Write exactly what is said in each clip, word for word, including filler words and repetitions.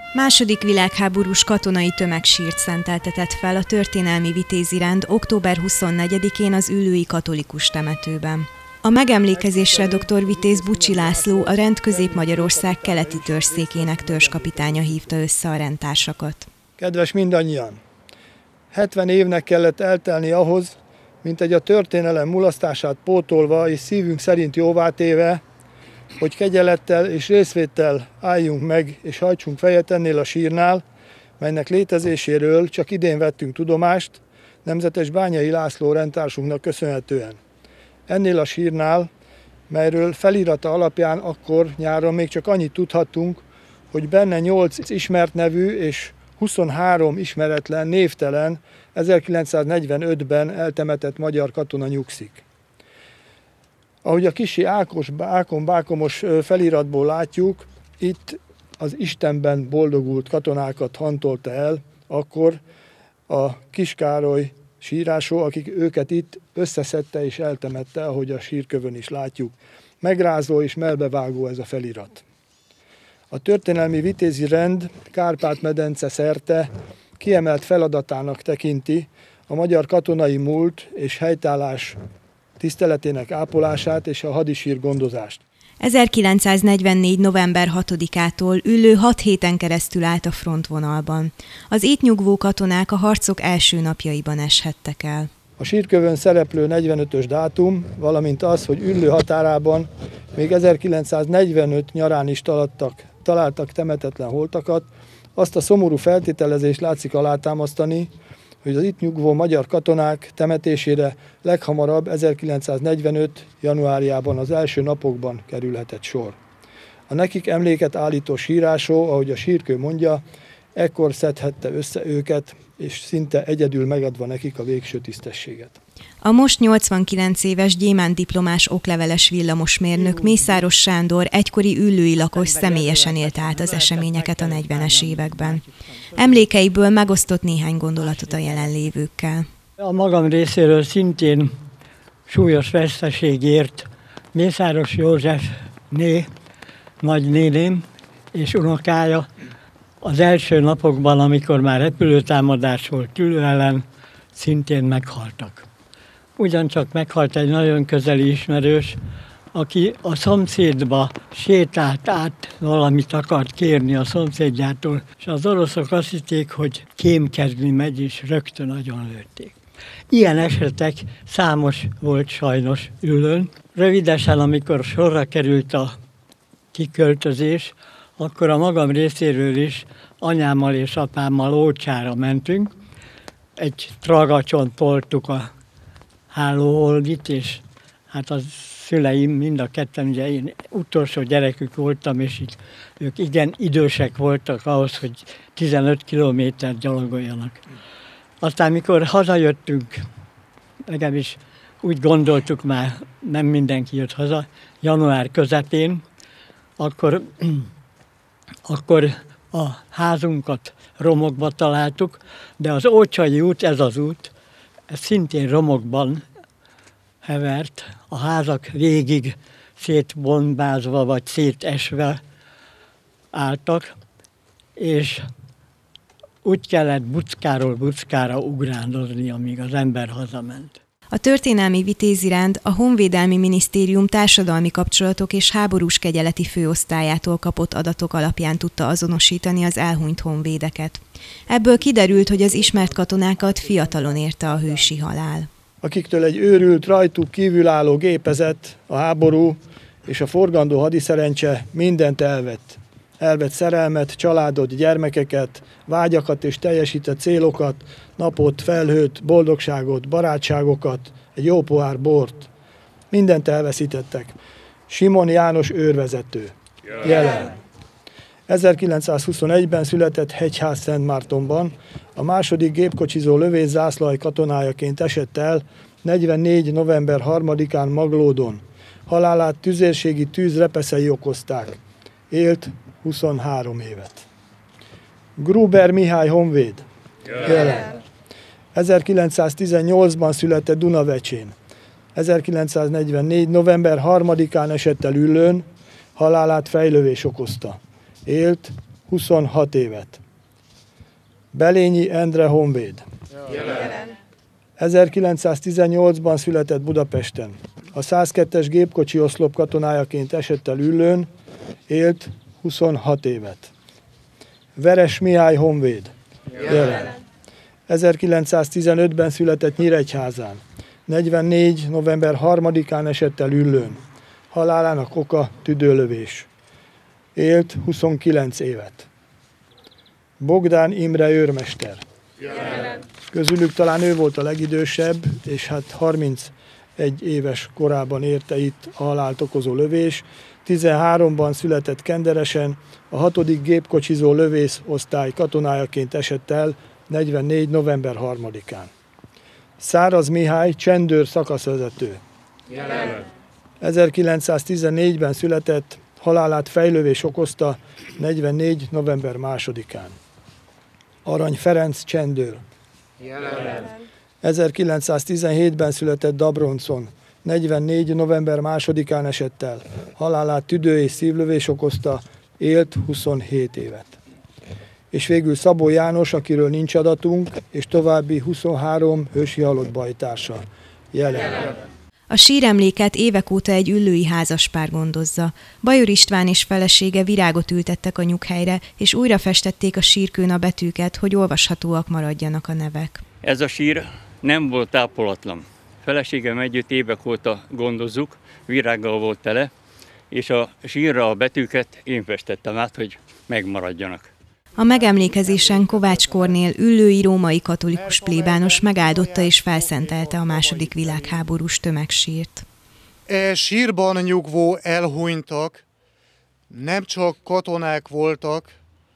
Második világháborús katonai tömegsírt szenteltetett fel a történelmi vitézi rend október huszonnegyedikén az üllői katolikus temetőben. A megemlékezésre dr. Vitéz Bucsi László, a rend Közép-Magyarország keleti törzsszékének törzskapitánya hívta össze a rendtársakat. Kedves mindannyian! hetven évnek kellett eltelni ahhoz, mint egy a történelem mulasztását pótolva és szívünk szerint jóvátéve, hogy kegyelettel és részvéttel álljunk meg és hajtsunk fejet ennél a sírnál, melynek létezéséről csak idén vettünk tudomást, nemzetes Bányai László rendtársunknak köszönhetően. Ennél a sírnál, melyről felirata alapján akkor nyáron még csak annyit tudhattunk, hogy benne nyolc ismert nevű és huszonhárom ismeretlen, névtelen, ezerkilencszáznegyvenötben eltemetett magyar katona nyugszik. Ahogy a kisi Ákos, Ákon Bákomos feliratból látjuk, itt az Istenben boldogult katonákat hantolta el, akkor a Kiskároly sírásó, akik őket itt összeszedte és eltemette, ahogy a sírkövön is látjuk. Megrázó és melbevágó ez a felirat. A történelmi vitézi rend Kárpát-medence szerte kiemelt feladatának tekinti a magyar katonai múlt és helytállás tiszteletének ápolását és a hadisír gondozást. ezerkilencszáznegyvennégy. november hatodikától Üllő hat héten keresztül állt a frontvonalban. Az itt nyugvó katonák a harcok első napjaiban eshettek el. A sírkövön szereplő negyvenötös dátum, valamint az, hogy Üllő határában még ezerkilencszáznegyvenöt nyarán is találtak, találtak temetetlen holtakat, azt a szomorú feltételezést látszik alátámasztani, hogy az itt nyugvó magyar katonák temetésére leghamarabb ezerkilencszáznegyvenöt. januárjában, az első napokban kerülhetett sor. A nekik emléket állító sírásó, ahogy a sírkő mondja, ekkor szedhette össze őket, és szinte egyedül megadva nekik a végső tisztességet. A most nyolcvankilenc éves gyémánt diplomás okleveles villamosmérnök Mészáros Sándor egykori üllői lakos személyesen élte át az eseményeket a negyvenes években. Emlékeiből megosztott néhány gondolatot a jelenlévőkkel. A magam részéről szintén súlyos veszteségért Mészáros Józsefné, nagynéném és unokája az első napokban, amikor már repülőtámadás volt Üllő ellen, szintén meghaltak. Ugyancsak meghalt egy nagyon közeli ismerős, aki a szomszédba sétált át, valamit akart kérni a szomszédjától, és az oroszok azt hitték, hogy kémkedni megy, és rögtön nagyon lőtték. Ilyen esetek számos volt sajnos Üllőn. Rövidesen, amikor sorra került a kiköltözés, akkor a magam részéről is anyámmal és apámmal Ócsára mentünk. Egy tragacson toltuk a hálóholdit, és hát a szüleim, mind a ketten, ugye én utolsó gyerekük voltam, és így, ők igen idősek voltak ahhoz, hogy tizenöt kilométert gyalogoljanak. Aztán, mikor hazajöttünk, legalábbis úgy gondoltuk már, nem mindenki jött haza, január közepén, akkor, akkor a házunkat romokba találtuk, de az Ócsai út, ez az út, ez szintén romokban hevert, a házak végig szétbombázva vagy szétesve álltak, és úgy kellett buckáról buckára ugrándozni, amíg az ember hazament. A történelmi vitézi rend a Honvédelmi Minisztérium társadalmi kapcsolatok és háborús kegyeleti főosztályától kapott adatok alapján tudta azonosítani az elhunyt honvédeket. Ebből kiderült, hogy az ismert katonákat fiatalon érte a hősi halál. Akiktől egy őrült, rajtuk kívülálló gépezet, a háború és a forgandó hadiszerencse mindent elvett. Elvett szerelmet, családot, gyermekeket, vágyakat és teljesített célokat, napot, felhőt, boldogságot, barátságokat, egy jó pohár bort. Mindent elveszítettek. Simon János őrvezető. Jelen. ezerkilencszázhuszonegyben született Hegyház-Szentmártonban, a második gépkocsizó lövészzászlaj katonájaként esett el negyvennégy. november harmadikán Maglódon. Halálát tüzérségi tűzrepeszei okozták. Élt huszonhárom évet. Gruber Mihály honvéd. Jelen. ezerkilencszáztizennyolcban született Dunavecsén. ezerkilencszáznegyvennégy. november harmadikán esett el Üllőn, halálát fejlövés okozta. Élt huszonhat évet. Belényi Endre honvéd. Jelen. ezerkilencszáztizennyolcban született Budapesten. A százkettes gépkocsi oszlop katonájaként esett el Üllőn, élt huszonhat évet. Veres Mihály honvéd. Jelen. ezerkilencszáztizenötben született Nyíregyházán. negyvennégy. november harmadikán esett el Üllőn. Halálának oka tüdőlövés. Élt huszonkilenc évet. Bogdán Imre őrmester. Jelen. Közülük talán ő volt a legidősebb, és hát harmincegy éves korában érte itt a halált okozó lövés. tizenháromban született Kenderesen, a hatodik gépkocsizó lövész osztály katonájaként esett el negyvennégy. november harmadikán. Száraz Mihály csendőr szakaszvezető. Jelen. ezerkilencszáztizennégyben született, halálát fejlövés okozta negyvennégy. november másodikán. Arany Ferenc csendőr. Jelen. ezerkilencszáztizenhétben született Dabroncon, negyvennégy. november másodikán esett el. Halálát tüdő- és szívlövés okozta, élt huszonhét évet. És végül Szabó János, akiről nincs adatunk, és további huszonhárom hősi halott bajtársa. Jelen. A síremléket évek óta egy üllői házaspár gondozza. Bajor István és felesége virágot ültettek a nyughelyre, és újra festették a sírkőn a betűket, hogy olvashatóak maradjanak a nevek. Ez a sír nem volt tápolatlan. Feleségem együtt évek óta gondozzuk, virággal volt tele, és a sírra a betűket én festettem át, hogy megmaradjanak. A megemlékezésen Kovács Kornél üllői római katolikus plébános megáldotta és felszentelte a második világháborús tömegsírt. E sírban nyugvó elhunytak nem csak katonák voltak,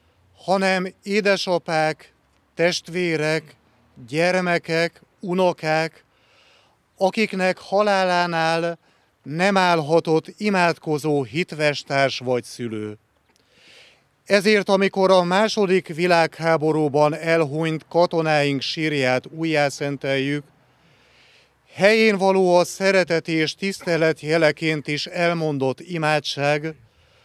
hanem édesapák, testvérek, gyermekek, unokák, akiknek halálánál nem állhatott imádkozó hitvestárs vagy szülő. Ezért, amikor a második világháborúban elhunyt katonáink sírját újjászenteljük, helyén való a szeretet és tisztelet jeleként is elmondott imádság,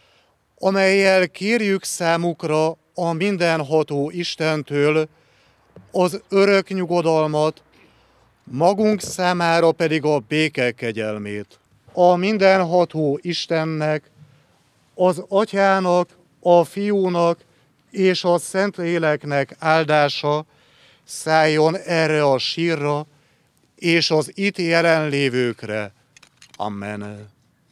amellyel kérjük számukra a mindenható Istentől az örök nyugodalmat, magunk számára pedig a béke kegyelmét. A mindenható Istennek, az Atyának, a Fiúnak és a Szentléleknek áldása szálljon erre a sírra és az itt jelenlévőkre. Amen.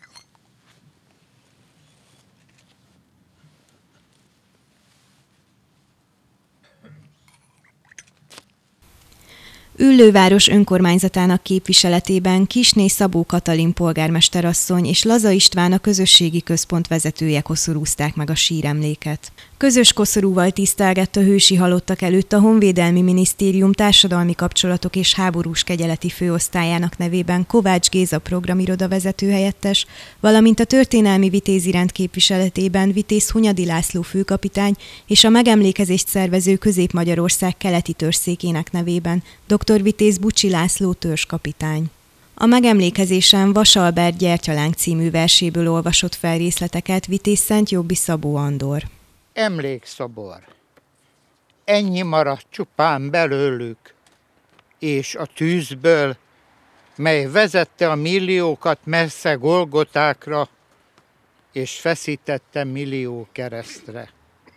Üllőváros önkormányzatának képviseletében Kisné Szabó Katalin polgármesterasszony és Laza István a közösségi központ vezetője koszorúzták meg a síremléket. Közös koszorúval tisztelgett a hősi halottak előtt a Honvédelmi Minisztérium társadalmi kapcsolatok és háborús kegyeleti főosztályának nevében Kovács Géza programiroda vezetőhelyettes, valamint a történelmi vitézirend képviseletében Vitéz Hunyadi László főkapitány és a megemlékezést szervező Közép-Magyarország keleti törzszékének nevében dr. Vitéz Bucsi László törzskapitány. A megemlékezésen Vas Albert Gyertyalánk című verséből olvasott fel részleteket Vitéz Szentjobbi Szabó Andor. Emlékszobor. Ennyi maradt csupán belőlük, és a tűzből, mely vezette a milliókat messze Golgotákra, és feszítette millió keresztre.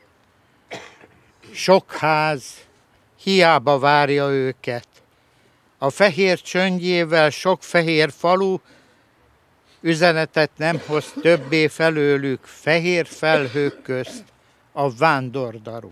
Sok ház hiába várja őket. A fehér csöndjével sok fehér falu üzenetet nem hoz többé felőlük fehér felhők közt a vándordaru.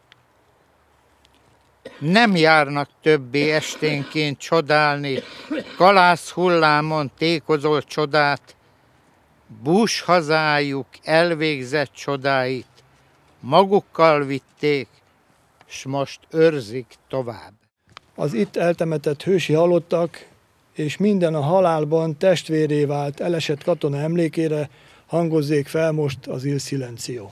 Nem járnak többé esténként csodálni kalász hullámon tékozó csodát, bús hazájuk elvégzett csodáit magukkal vitték, s most őrzik tovább. Az itt eltemetett hősi halottak és minden a halálban testvéré vált elesett katona emlékére hangozzék fel most az Il Silencio.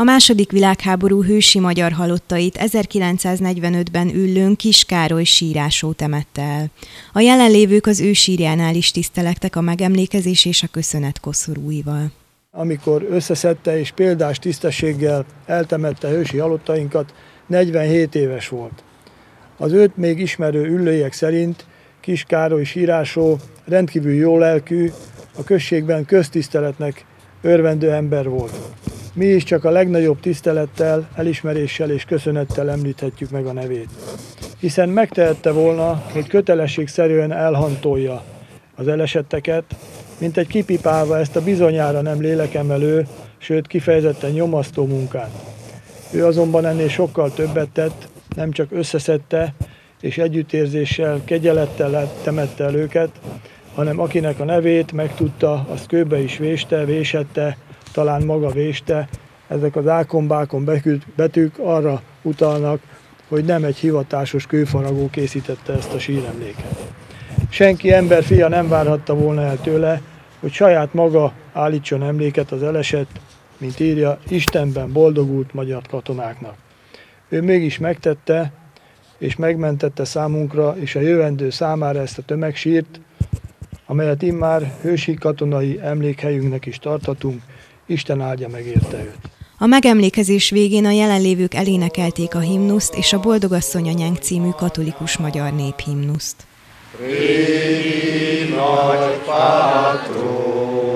A második világháború hősi magyar halottait ezerkilencszáznegyvenötben Üllőn Kis Károly sírásó temette el. A jelenlévők az ő sírjánál is tisztelektek a megemlékezés és a köszönet koszorúival. Amikor összeszedte és példás tisztességgel eltemette hősi halottainkat, negyvenhét éves volt. Az őt még ismerő üllőiek szerint Kis Károly sírásó rendkívül jó lelkű, a községben köztiszteletnek örvendő ember volt. Mi is csak a legnagyobb tisztelettel, elismeréssel és köszönettel említhetjük meg a nevét. Hiszen megtehette volna, hogy kötelességszerűen elhantolja az elesetteket, mint egy kipipálva ezt a bizonyára nem lélekemelő, sőt kifejezetten nyomasztó munkát. Ő azonban ennél sokkal többet tett, nem csak összeszedte és együttérzéssel, kegyelettel temette el őket, hanem akinek a nevét megtudta, azt kőbe is véste, vésette, talán maga véste. Ezek az ákon-bákon betűk arra utalnak, hogy nem egy hivatásos kőfaragó készítette ezt a síremléket. Senki emberfia nem várhatta volna el tőle, hogy saját maga állítson emléket az elesett, mint írja, Istenben boldogult magyar katonáknak. Ő mégis megtette, és megmentette számunkra és a jövendő számára ezt a tömegsírt, amelyet immár hősi katonai emlékhelyünknek is tarthatunk, Isten áldja meg érte őt. A megemlékezés végén a jelenlévők elénekelték a himnuszt és a Boldogasszony anyánk című katolikus magyar néphimnuszt. Régi nagy pátronánk,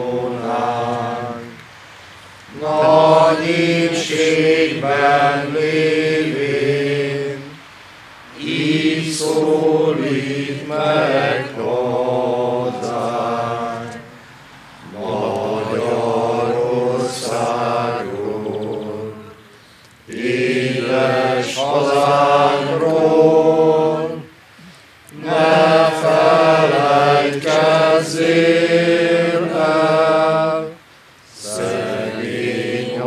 nagy épségben lévén, így szólít meg hozzánk, Magyarországról, édes hazánkról, ne felejtkezzél el, szegény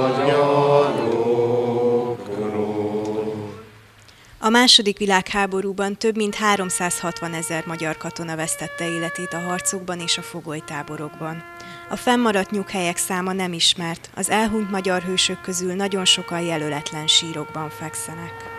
magyarokról. A második világháborúban több mint háromszázhatvanezer magyar katona vesztette életét a harcokban és a fogolytáborokban. A fennmaradt nyughelyek száma nem ismert, az elhunyt magyar hősök közül nagyon sokan jelöletlen sírokban fekszenek.